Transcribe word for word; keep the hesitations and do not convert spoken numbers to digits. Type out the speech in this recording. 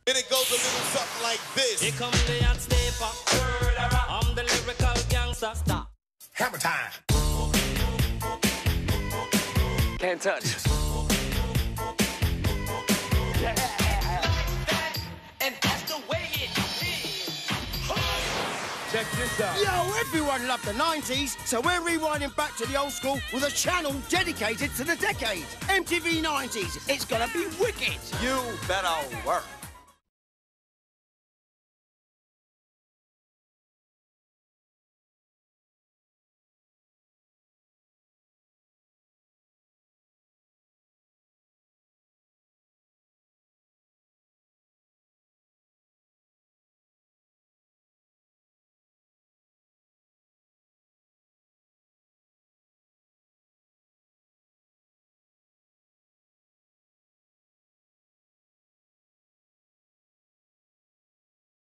And it goes a little something like this. Here come the hot stepper. I'm the lyrical gangster. Stop. Hammer time. Can't touch. Yeah. And that's the way it is. Check this out. Yo, everyone loved the nineties, so we're rewinding back to the old school with a channel dedicated to the decade. M T V nineties. It's gonna be wicked. You better work.